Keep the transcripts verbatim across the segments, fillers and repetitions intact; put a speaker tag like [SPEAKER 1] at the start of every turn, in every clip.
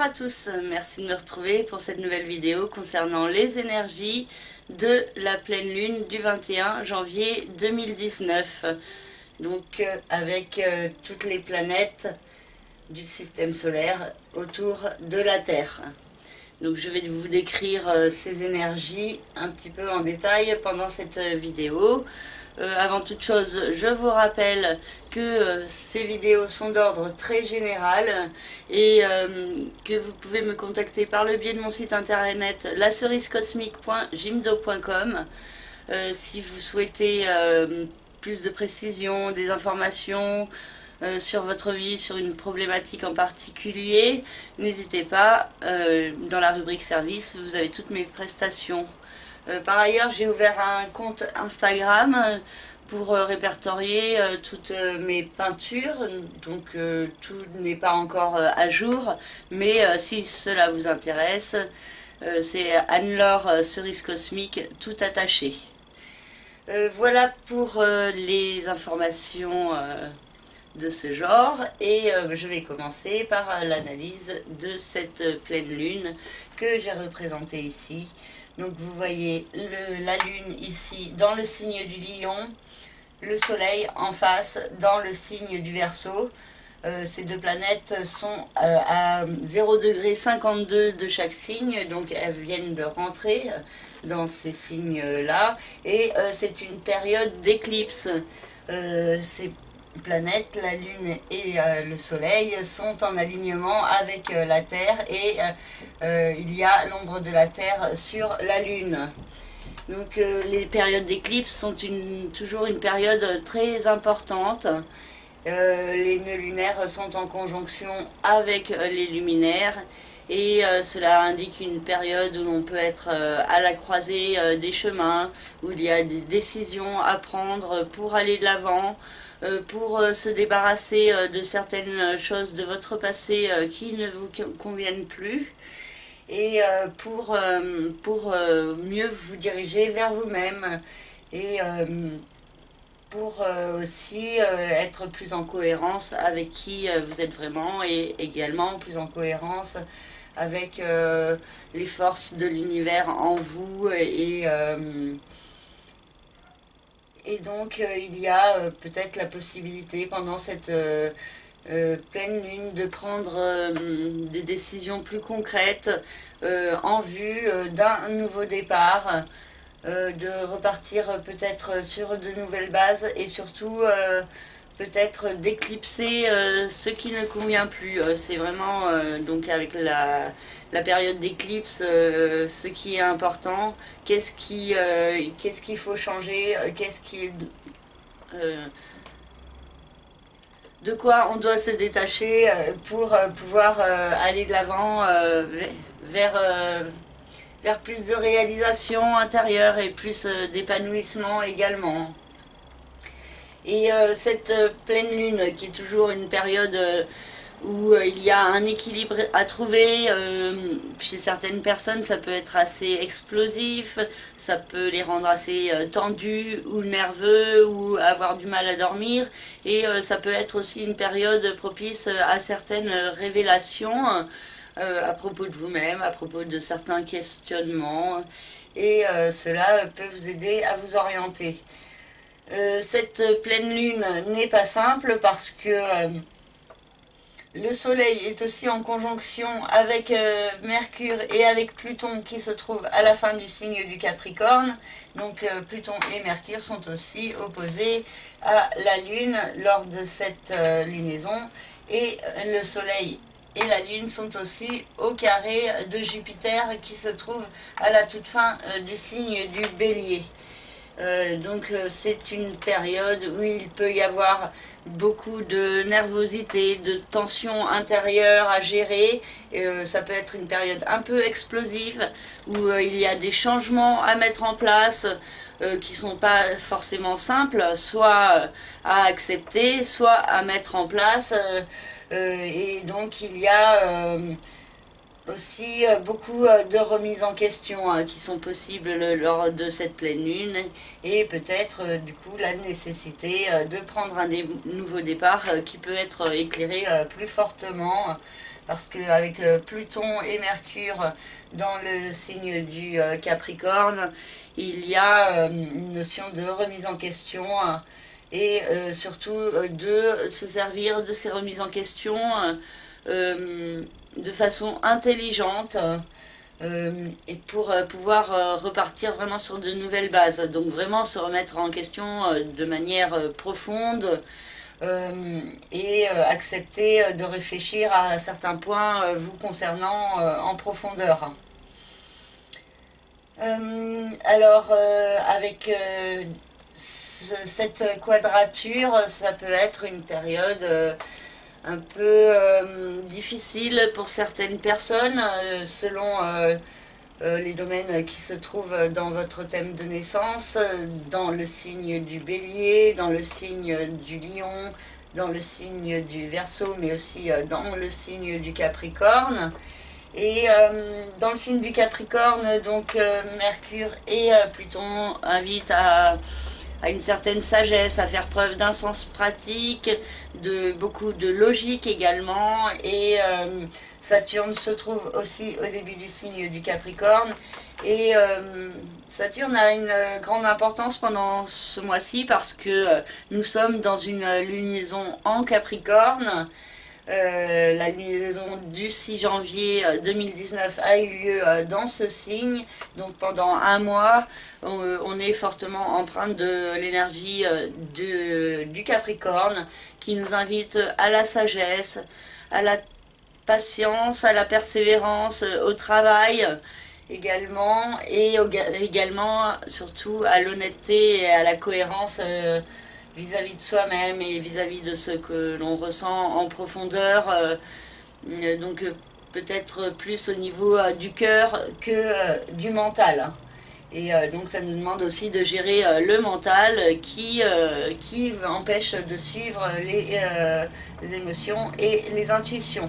[SPEAKER 1] à tous, merci de me retrouver pour cette nouvelle vidéo concernant les énergies de la pleine lune du vingt et un janvier deux mille dix-neuf. Donc euh, avec euh, toutes les planètes du système solaire autour de la Terre. Donc je vais vous décrire euh, ces énergies un petit peu en détail pendant cette euh, vidéo. Euh, avant toute chose, je vous rappelle que euh, ces vidéos sont d'ordre très général et euh, que vous pouvez me contacter par le biais de mon site internet la cerise cosmique point jimdo point com euh, si vous souhaitez euh, plus de précisions, des informations euh, sur votre vie, sur une problématique en particulier. N'hésitez pas, euh, dans la rubrique service, vous avez toutes mes prestations. Euh, par ailleurs, j'ai ouvert un compte Instagram euh, pour euh, répertorier euh, toutes euh, mes peintures, donc euh, tout n'est pas encore euh, à jour, mais euh, si cela vous intéresse, euh, c'est Anne-Laure euh, Cerise Cosmique, tout attaché. Euh, voilà pour euh, les informations euh, de ce genre, et euh, je vais commencer par euh, l'analyse de cette pleine lune que j'ai représentée ici. Donc vous voyez le, la lune ici dans le signe du lion, le soleil en face dans le signe du Verseau. Euh, ces deux planètes sont euh, à zéro degré cinquante-deux de chaque signe, donc elles viennent de rentrer dans ces signes-là. Et euh, c'est une période d'éclipse. Euh, ces planètes, la lune et euh, le soleil, sont en alignement avec euh, la Terre, et euh, euh, il y a l'ombre de la Terre sur la lune. Donc euh, les périodes d'éclipse sont une, toujours une période très importante. Euh, les nœuds lunaires sont en conjonction avec euh, les luminaires, et euh, cela indique une période où l'on peut être euh, à la croisée euh, des chemins, où il y a des décisions à prendre pour aller de l'avant, euh, pour euh, se débarrasser euh, de certaines choses de votre passé euh, qui ne vous conviennent plus, et euh, pour, euh, pour euh, mieux vous diriger vers vous-même, et euh, pour euh, aussi euh, être plus en cohérence avec qui euh, vous êtes vraiment, et également plus en cohérence avec euh, les forces de l'univers en vous, et, euh, et donc euh, il y a euh, peut-être la possibilité pendant cette euh, euh, pleine lune de prendre euh, des décisions plus concrètes euh, en vue euh, d'un nouveau départ. Euh, de repartir euh, peut-être sur de nouvelles bases, et surtout euh, peut-être d'éclipser euh, ce qui ne convient plus. Euh, c'est vraiment euh, donc avec la, la période d'éclipse euh, ce qui est important. Qu'est-ce qui, euh, qu'est-ce qu'il faut changer, euh, qu'est-ce qui euh, de quoi on doit se détacher euh, pour euh, pouvoir euh, aller de l'avant euh, vers euh, vers plus de réalisation intérieure et plus euh, d'épanouissement également. Et euh, cette euh, pleine lune, qui est toujours une période euh, où euh, il y a un équilibre à trouver, euh, chez certaines personnes ça peut être assez explosif, ça peut les rendre assez euh, tendus ou nerveux, ou avoir du mal à dormir, et euh, ça peut être aussi une période propice à certaines révélations Euh, à propos de vous-même, à propos de certains questionnements, et euh, cela peut vous aider à vous orienter. Euh, cette pleine lune n'est pas simple parce que euh, le soleil est aussi en conjonction avec euh, Mercure et avec Pluton, qui se trouve à la fin du signe du Capricorne. Donc euh, Pluton et Mercure sont aussi opposés à la lune lors de cette euh, lunaison, et euh, le soleil et la lune sont aussi au carré de Jupiter, qui se trouve à la toute fin euh, du signe du Bélier. Euh, donc euh, c'est une période où il peut y avoir beaucoup de nervosité, de tension intérieure à gérer. Euh, ça peut être une période un peu explosive, où euh, il y a des changements à mettre en place euh, qui sont pas forcément simples, soit à accepter, soit à mettre en place. Euh, Euh, et donc il y a euh, aussi euh, beaucoup euh, de remises en question euh, qui sont possibles le, lors de cette pleine lune, et peut-être euh, du coup la nécessité euh, de prendre un dé nouveau départ euh, qui peut être éclairé euh, plus fortement parce qu'avec euh, Pluton et Mercure dans le signe du euh, Capricorne, il y a euh, une notion de remise en question euh, et euh, surtout euh, de se servir de ces remises en question euh, euh, de façon intelligente euh, et pour euh, pouvoir euh, repartir vraiment sur de nouvelles bases. Donc vraiment se remettre en question euh, de manière euh, profonde euh, et euh, accepter de réfléchir à certains points euh, vous concernant euh, en profondeur. Euh, alors euh, avec euh, ce, cette quadrature, ça peut être une période euh, un peu euh, difficile pour certaines personnes euh, selon euh, euh, les domaines qui se trouvent dans votre thème de naissance, dans le signe du Bélier, dans le signe du Lion, dans le signe du Verseau, mais aussi euh, dans le signe du Capricorne. Et euh, dans le signe du Capricorne, donc euh, Mercure et euh, Pluton invitent à, à une certaine sagesse, à faire preuve d'un sens pratique, de beaucoup de logique également. Et euh, Saturne se trouve aussi au début du signe du Capricorne. Et euh, Saturne a une grande importance pendant ce mois-ci parce que euh, nous sommes dans une lunaison en Capricorne. Euh, la lunaison du six janvier deux mille dix-neuf a eu lieu euh, dans ce signe, donc pendant un mois on, on est fortement empreinte de l'énergie euh, du Capricorne qui nous invite à la sagesse, à la patience, à la persévérance, au travail également, et au, également surtout à l'honnêteté et à la cohérence euh, vis-à-vis de soi-même et vis-à-vis de ce que l'on ressent en profondeur, euh, donc euh, peut-être plus au niveau euh, du cœur que euh, du mental. Et euh, donc ça nous demande aussi de gérer euh, le mental qui, euh, qui empêche de suivre les, euh, les émotions et les intuitions.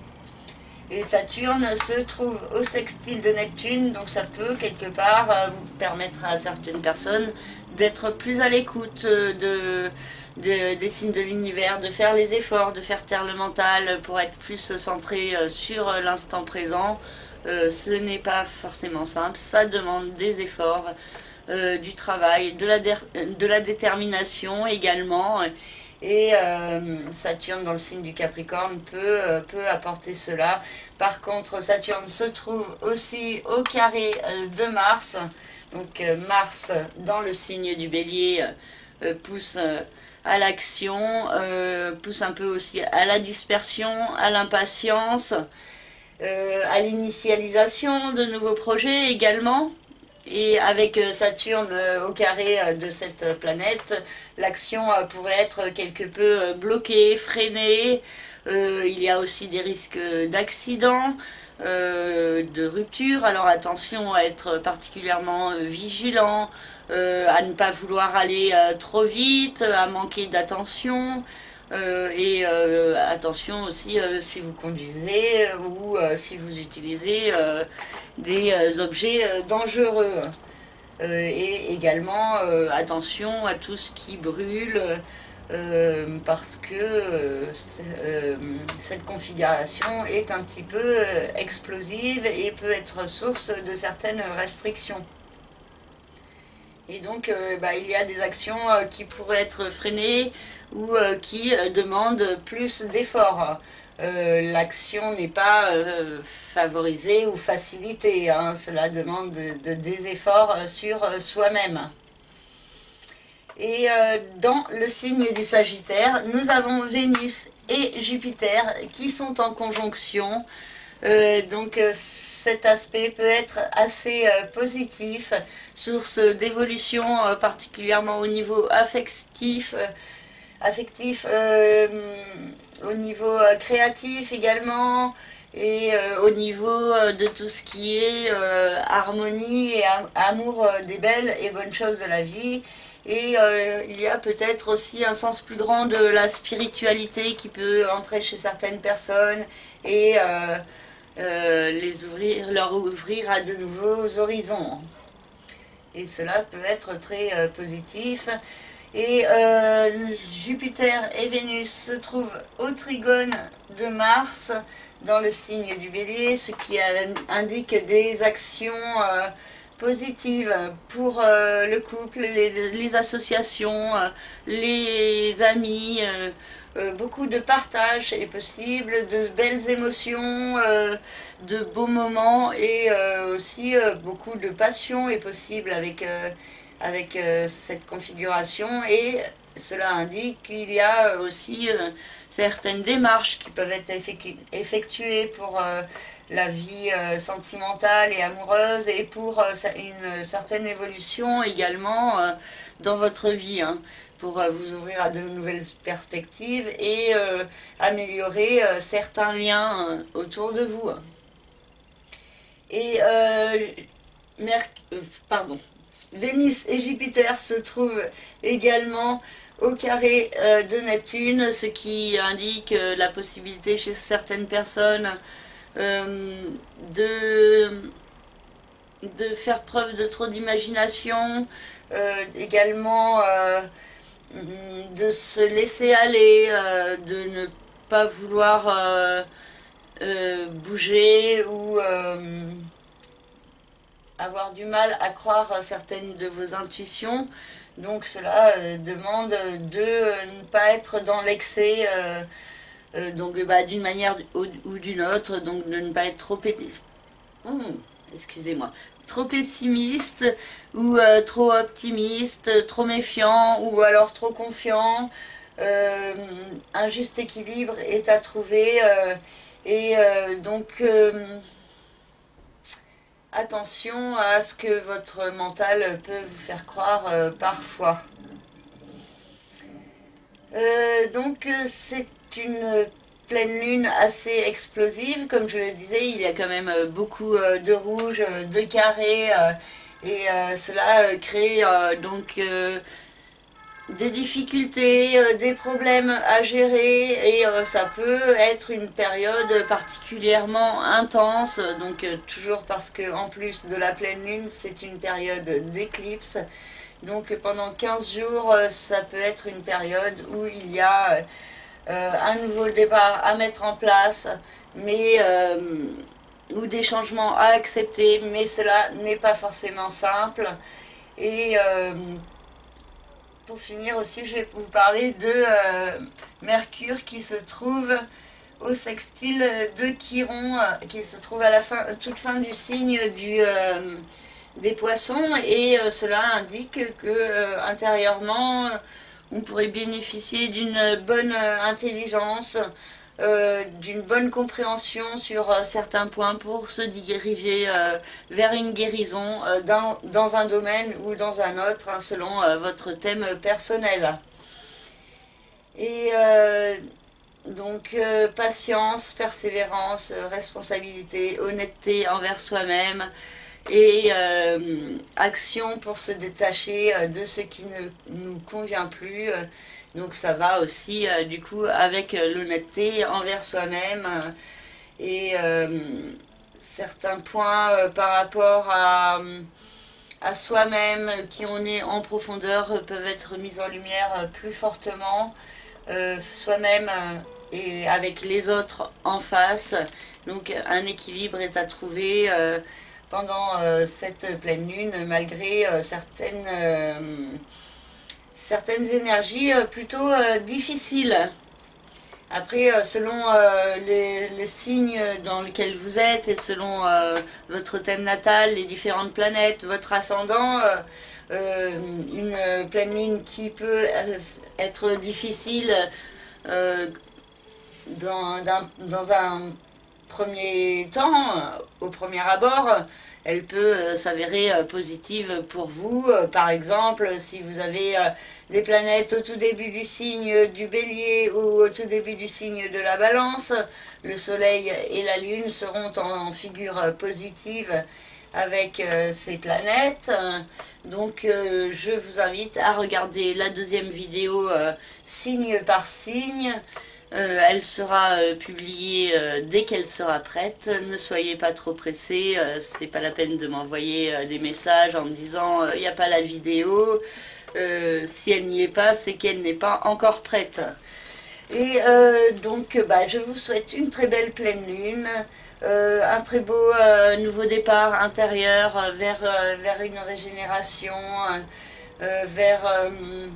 [SPEAKER 1] Et Saturne se trouve au sextile de Neptune, donc ça peut quelque part euh, vous permettre à certaines personnes d'être plus à l'écoute de, de, des signes de l'univers, de faire les efforts, de faire taire le mental pour être plus centré sur l'instant présent. Euh, ce n'est pas forcément simple, ça demande des efforts, euh, du travail, de la, de la détermination également. Et euh, Saturne dans le signe du Capricorne peut, euh, peut apporter cela. Par contre, Saturne se trouve aussi au carré euh, de Mars. Donc euh, Mars dans le signe du Bélier euh, pousse euh, à l'action, euh, pousse un peu aussi à la dispersion, à l'impatience, euh, à l'initialisation de nouveaux projets également. Et avec Saturne au carré de cette planète, l'action pourrait être quelque peu bloquée, freinée. Euh, il y a aussi des risques d'accident, euh, de rupture. Alors attention à être particulièrement vigilant, euh, à ne pas vouloir aller euh, trop vite, à manquer d'attention. Euh, et euh, attention aussi euh, si vous conduisez ou euh, si vous utilisez euh, des euh, objets euh, dangereux. Euh, et également euh, attention à tout ce qui brûle euh, parce que euh, euh, cette configuration est un petit peu euh, explosive et peut être source de certaines restrictions. Et donc, euh, bah, il y a des actions euh, qui pourraient être freinées ou euh, qui euh, demandent plus d'efforts. Euh, L'action n'est pas euh, favorisée ou facilitée, hein. Cela demande de, de, des efforts sur euh, soi-même. Et euh, dans le signe du Sagittaire, nous avons Vénus et Jupiter qui sont en conjonction. Euh, donc euh, cet aspect peut être assez euh, positif, source d'évolution euh, particulièrement au niveau affectif, euh, affectif euh, au niveau euh, créatif également, et euh, au niveau euh, de tout ce qui est euh, harmonie et am amour euh, des belles et bonnes choses de la vie. Et euh, il y a peut-être aussi un sens plus grand de la spiritualité qui peut entrer chez certaines personnes et euh, euh, les ouvrir, leur ouvrir à de nouveaux horizons. Et cela peut être très euh, positif. Et euh, Jupiter et Vénus se trouvent au trigone de Mars dans le signe du Bélier, ce qui indique des actions euh, positives pour euh, le couple, les, les associations, euh, les amis. Euh, euh, beaucoup de partage est possible, de belles émotions, euh, de beaux moments et euh, aussi euh, beaucoup de passion est possible avec, euh, avec euh, cette configuration. Et cela indique qu'il y a aussi euh, certaines démarches qui peuvent être effectuées pour euh, la vie euh, sentimentale et amoureuse et pour euh, une certaine évolution également euh, dans votre vie, hein, pour euh, vous ouvrir à de nouvelles perspectives et euh, améliorer euh, certains liens euh, autour de vous. Et euh, Merc euh, pardon, Vénus et Jupiter se trouvent également au carré euh, de Neptune, ce qui indique euh, la possibilité chez certaines personnes euh, de, de faire preuve de trop d'imagination, euh, également euh, de se laisser aller, euh, de ne pas vouloir euh, euh, bouger ou euh, avoir du mal à croire certaines de vos intuitions. Donc cela euh, demande de euh, ne pas être dans l'excès, euh, euh, donc bah, d'une manière ou, ou d'une autre, donc de ne pas être trop pétis... oh, excusez-moi, trop pessimiste ou euh, trop optimiste, trop méfiant ou alors trop confiant. Euh, un juste équilibre est à trouver euh, et euh, donc euh, attention à ce que votre mental peut vous faire croire euh, parfois. Euh, donc c'est une pleine lune assez explosive, comme je le disais, il y a quand même beaucoup euh, de rouge, de carré, euh, et euh, cela euh, crée euh, donc euh, des difficultés, euh, des problèmes à gérer, et euh, ça peut être une période particulièrement intense, donc euh, toujours parce que en plus de la pleine lune, c'est une période d'éclipse, donc pendant quinze jours, euh, ça peut être une période où il y a euh, un nouveau départ à mettre en place, mais euh, ou des changements à accepter, mais cela n'est pas forcément simple. Et euh, pour finir aussi, je vais vous parler de euh, Mercure qui se trouve au sextile de Chiron, euh, qui se trouve à la fin, toute fin du signe du, euh, des poissons, et euh, cela indique que euh, intérieurement, on pourrait bénéficier d'une bonne intelligence, euh, d'une bonne compréhension sur euh, certains points pour se diriger euh, vers une guérison euh, dans, dans un domaine ou dans un autre, hein, selon euh, votre thème personnel. Et euh, donc euh, patience, persévérance, responsabilité, honnêteté envers soi-même et euh, action pour se détacher euh, de ce qui ne nous convient plus. Donc ça va aussi euh, du coup avec euh, l'honnêteté envers soi-même euh, et euh, certains points euh, par rapport à, à soi-même qui on est en profondeur euh, peuvent être mis en lumière euh, plus fortement, euh, soi-même euh, et avec les autres en face. Donc un équilibre est à trouver euh, pendant euh, cette pleine lune, malgré euh, certaines, euh, certaines énergies euh, plutôt euh, difficiles. Après, euh, selon euh, les, les signes dans lesquels vous êtes et selon euh, votre thème natal, les différentes planètes, votre ascendant, euh, euh, une pleine lune qui peut être difficile euh, dans, dans, dans un premier temps, au premier abord, elle peut s'avérer positive pour vous. Par exemple, si vous avez des planètes au tout début du signe du Bélier ou au tout début du signe de la Balance, le Soleil et la Lune seront en figure positive avec ces planètes. Donc je vous invite à regarder la deuxième vidéo signe par signe. Euh, elle sera euh, publiée euh, dès qu'elle sera prête. Ne soyez pas trop pressés, euh, c'est pas la peine de m'envoyer euh, des messages en me disant il euh, n'y a pas la vidéo. Euh, si elle n'y est pas, c'est qu'elle n'est pas encore prête. Et euh, donc, bah, je vous souhaite une très belle pleine lune, euh, un très beau euh, nouveau départ intérieur euh, vers, euh, vers une régénération, euh, vers, euh,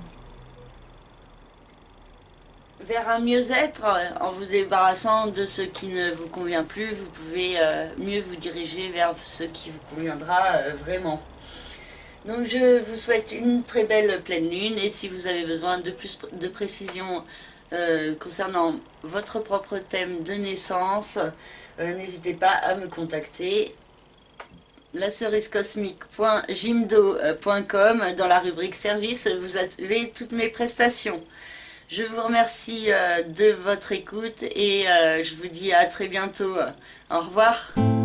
[SPEAKER 1] vers un mieux-être. En vous débarrassant de ce qui ne vous convient plus, vous pouvez euh, mieux vous diriger vers ce qui vous conviendra euh, vraiment. Donc je vous souhaite une très belle pleine lune, et si vous avez besoin de plus de précisions euh, concernant votre propre thème de naissance, euh, n'hésitez pas à me contacter. la cerise cosmique point jimdo point com, dans la rubrique service, vous avez toutes mes prestations. Je vous remercie euh, de votre écoute, et euh, je vous dis à très bientôt. Au revoir.